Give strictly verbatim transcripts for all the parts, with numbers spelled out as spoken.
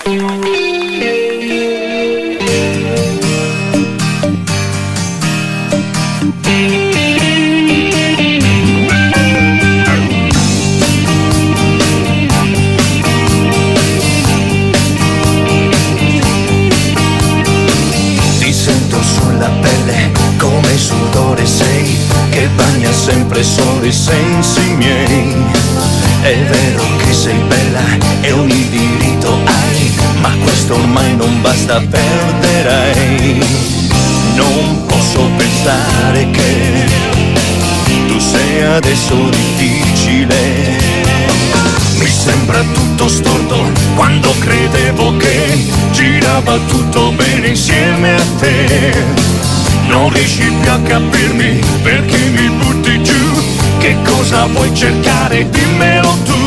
Sudore sei che bagna sempre solo i sensi miei. È vero che sei bella e ogni diritto hai, ma questo ormai non basta, perderai. Non posso pensare che tu sei adesso difficile. Mi sembra tutto storto quando credevo che girava tutto bene insieme a te. Non riesci più a capirmi perché mi butti giù. Che cosa vuoi cercare? Dimmelo tu.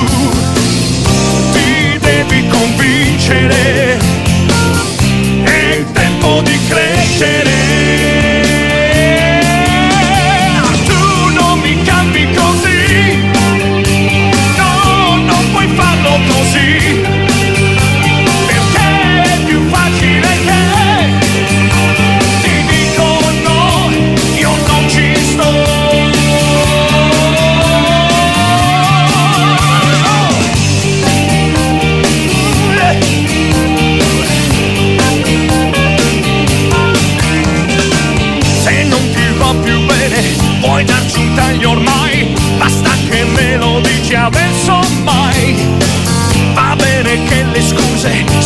Ti devi convincere, è il tempo di crescere. Tu non mi cambi così, no, non puoi farlo così, perché è più facile che vuoi darci un taglio ormai, basta che me lo dici adesso mai. Va bene che le scuse